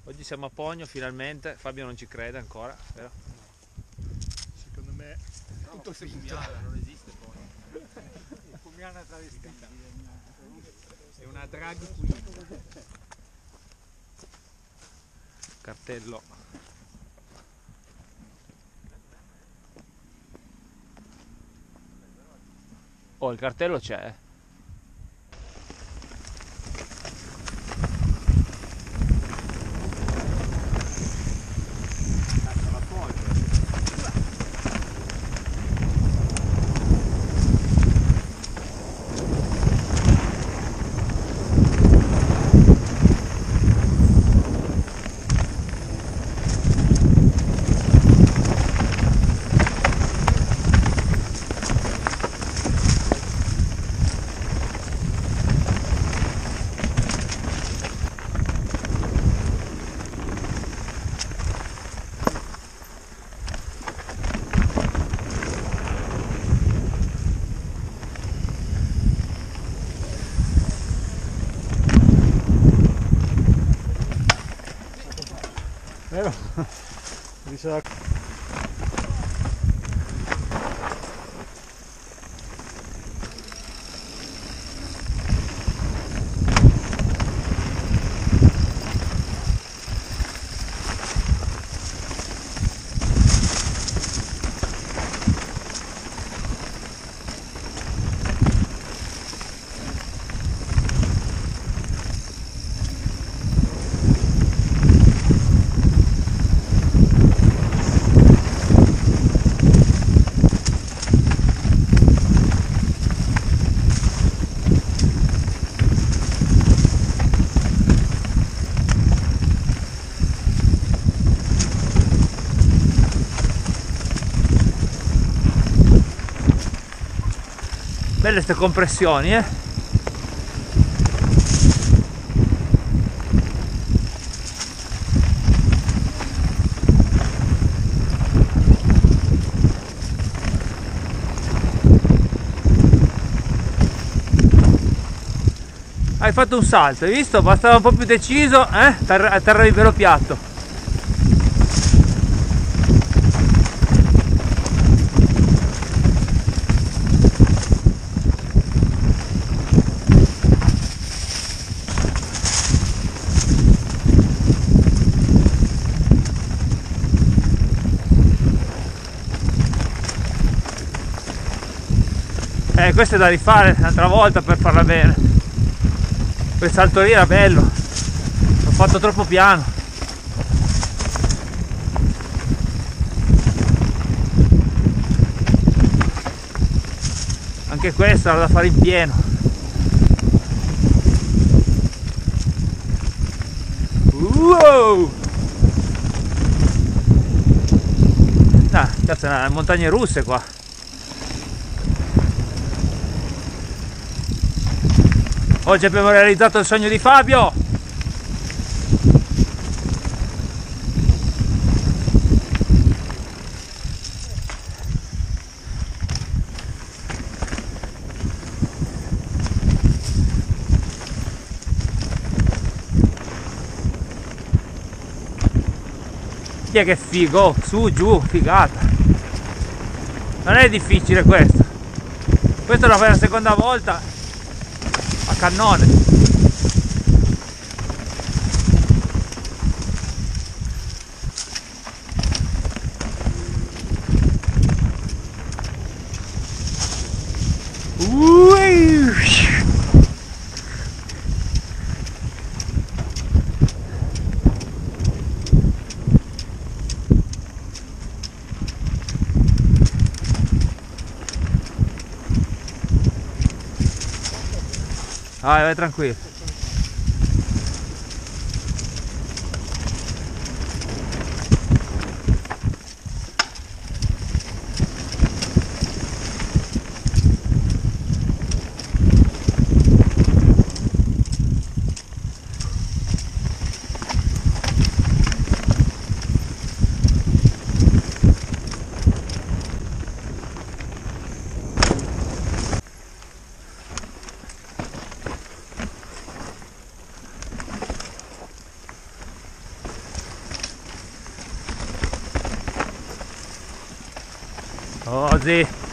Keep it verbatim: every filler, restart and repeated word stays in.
Oggi siamo a Pogno finalmente, Fabio non ci crede ancora, vero? Secondo me No, tutto ma seguito. Fumiana non esiste poi. Il Fumiana travestita. È una drag queen. Cartello. Oh, il cartello c'è. Vero? Dice la... Belle ste compressioni, eh? Hai fatto un salto, hai visto? Bastava un po' più deciso, eh? Terra, terra di velo piatto. Eh, questo è da rifare un'altra volta per farla bene. Quel salto lì era bello, l'ho fatto troppo piano. Anche questo era da fare in pieno. Wow! Ah, cazzo, sono montagne russe qua. Oggi abbiamo realizzato il sogno di Fabio. Chi è che figo? Su, giù, figata. Non è difficile questo. Questo lo fai la seconda volta a cannone. Vai, vai tranquillo. Così.